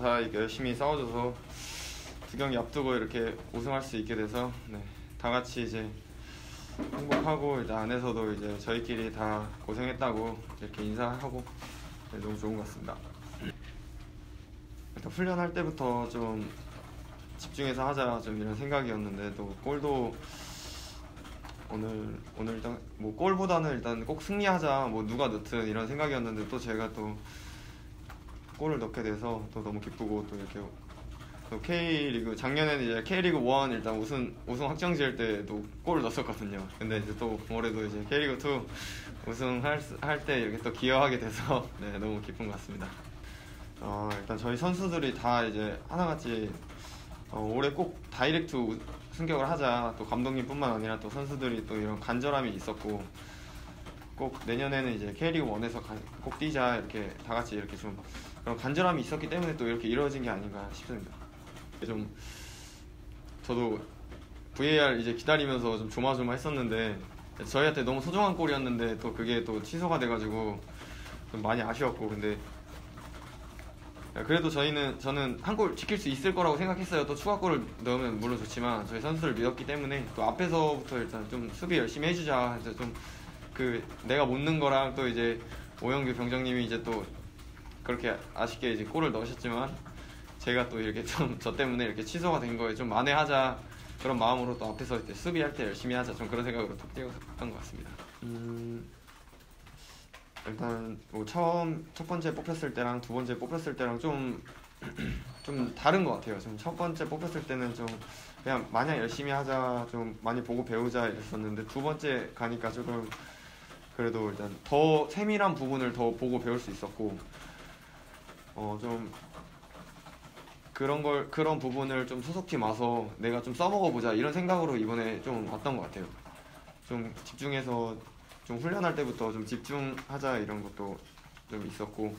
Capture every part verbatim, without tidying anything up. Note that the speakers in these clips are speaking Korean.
다 이렇게 열심히 싸워줘서 두 경기 앞두고 이렇게 우승할 수 있게 돼서 네, 다 같이 이제 행복하고 일단 안에서도 이제 저희끼리 다 고생했다고 이렇게 인사하고 네, 너무 좋은 것 같습니다. 일단 훈련할 때부터 좀 집중해서 하자 좀 이런 생각이었는데 또 골도 오늘 오늘 일단 뭐 골보다는 일단 꼭 승리하자 뭐 누가 넣든 이런 생각이었는데 또 제가 또 골을 넣게 돼서 또 너무 기쁘고 또 이렇게 또 K리그 작년에는 이제 K리그 일 일단 우승 우승 확정 지을 때도 골을 넣었거든요. 근데 이제 또 올해도 이제 K리그 이 우승할 할 때 이렇게 또 기여하게 돼서 네, 너무 기쁜 것 같습니다. 어, 일단 저희 선수들이 다 이제 하나같이 어, 올해 꼭 다이렉트 승격을 하자. 또 감독님뿐만 아니라 또 선수들이 또 이런 간절함이 있었고 꼭 내년에는 이제 K리그 일에서 꼭 뛰자 이렇게 다 같이 이렇게 좀 그런 간절함이 있었기 때문에 또 이렇게 이루어진 게 아닌가 싶습니다. 좀 저도 브이에이알 이제 기다리면서 좀 조마조마했었는데 저희한테 너무 소중한 골이었는데 또 그게 또 취소가 돼가지고 좀 많이 아쉬웠고 근데 그래도 저희는 저는 한 골 지킬 수 있을 거라고 생각했어요. 또 추가골을 넣으면 물론 좋지만 저희 선수를 믿었기 때문에 또 앞에서부터 일단 좀 수비 열심히 해주자. 해서 좀 그 내가 못 넣은 거랑 또 이제 오영규 병장님이 이제 또 그렇게 아쉽게 이제 골을 넣으셨지만 제가 또 이렇게 좀 저 때문에 이렇게 취소가 된 거에 좀 만회하자 그런 마음으로 또 앞에서 이제 수비할 때 열심히 하자 좀 그런 생각으로 톡 뛰었던 것 같습니다. 음. 일단 뭐 처음 첫 번째 뽑혔을 때랑 두 번째 뽑혔을 때랑 좀 좀 다른 것 같아요. 좀 첫 번째 뽑혔을 때는 좀 그냥 마냥 열심히 하자, 좀 많이 보고 배우자 이랬었는데 두 번째 가니까 조금 그래도 일단 더 세밀한 부분을 더 보고 배울 수 있었고 어 좀 그런 걸 그런 부분을 좀 소속팀 와서 내가 좀 써먹어 보자 이런 생각으로 이번에 좀 왔던 것 같아요. 좀 집중해서 좀 훈련할 때부터 좀 집중하자 이런 것도 좀 있었고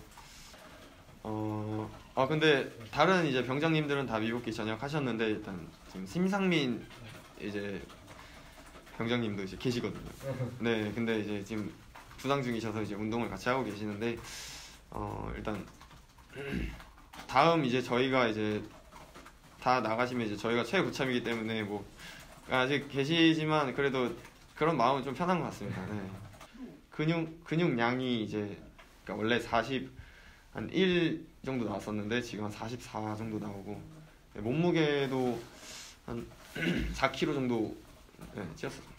어, 아 근데 다른 이제 병장님들은 다 미국기 전역하셨는데 일단 지금 심상민 이제 병장님도 이제 계시거든요. 네, 근데 이제 지금 부상 중이셔서 이제 운동을 같이 하고 계시는데 어 일단 다음 이제 저희가 이제 다 나가시면 이제 저희가 최고참이기 때문에 뭐 아직 계시지만 그래도 그런 마음은 좀 편한 것 같습니다. 네. 근육 근육량이 이제 그러니까 원래 사십 한 일 정도 나왔었는데 지금 한 사십사 정도 나오고 네, 몸무게도 한 사 킬로그램 정도 네, 찌었어요.